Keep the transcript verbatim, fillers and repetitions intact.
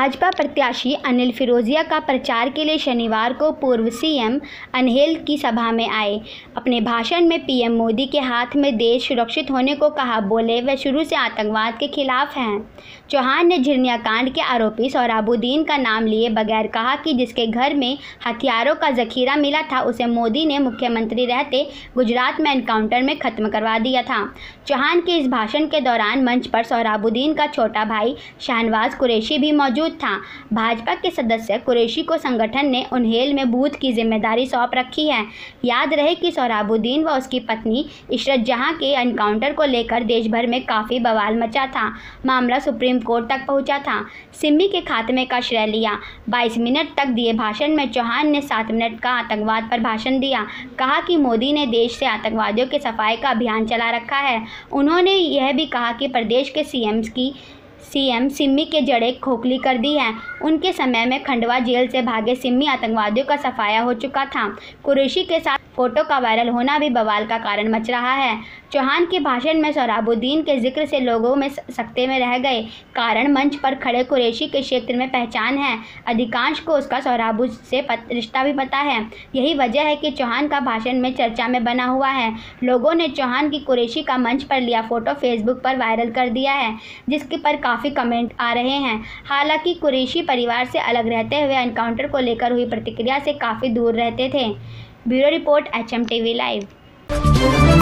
भाजपा प्रत्याशी अनिल फिरोजिया का प्रचार के लिए शनिवार को पूर्व सीएम अनहेल की सभा में आए। अपने भाषण में पीएम मोदी के हाथ में देश सुरक्षित होने को कहा। बोले वे शुरू से आतंकवाद के खिलाफ हैं। चौहान ने झिरनिया कांड के आरोपी सोहराबुद्दीन का नाम लिए बगैर कहा कि जिसके घर में हथियारों का जखीरा मिला था उसे मोदी ने मुख्यमंत्री रहते गुजरात में एनकाउंटर में खत्म करवा दिया था। चौहान के इस भाषण के दौरान मंच पर सोहराबुद्दीन का छोटा भाई शाहनवाज कुरैशी भी मौजूद था। भाजपा के सदस्य कुरैशी को संगठन ने अनहेल में बूथ की जिम्मेदारी सौंप रखी है। याद रहे कि सोहराबुद्दीन व उसकी पत्नी इशरत जहां के एनकाउंटर को लेकर देश भर में काफ़ी बवाल मचा था। मामला सुप्रीम कोर्ट तक पहुंचा था। सिमी के खात्मे का श्रेय लिया। बाईस मिनट तक दिए भाषण में चौहान ने सात मिनट का आतंकवाद पर भाषण दिया। कहा कि मोदी ने देश से आतंकवादियों के सफाई का अभियान चला रखा है। उन्होंने यह भी कहा कि प्रदेश के सीएम की सीएम सिमी के जड़ें खोखली कर दी हैं। उनके समय में खंडवा जेल से भागे सिमी आतंकवादियों का सफाया हो चुका था। कुरैशी के साथ फोटो का वायरल होना भी बवाल का कारण मच रहा है। चौहान के भाषण में सोहराबुद्दीन के जिक्र से लोगों में सकते में रह गए। कारण मंच पर खड़े कुरैशी के क्षेत्र में पहचान है। अधिकांश को उसका सोहराबुद्दीन से पत, रिश्ता भी पता है। यही वजह है कि चौहान का भाषण में चर्चा में बना हुआ है। लोगों ने चौहान की कुरैशी का मंच पर लिया फोटो फेसबुक पर वायरल कर दिया है, जिसके पर काफ़ी कमेंट आ रहे हैं। हालांकि कुरैशी परिवार से अलग रहते हुए एनकाउंटर को लेकर हुई प्रतिक्रिया से काफ़ी दूर रहते थे। Bureau report H M T V live.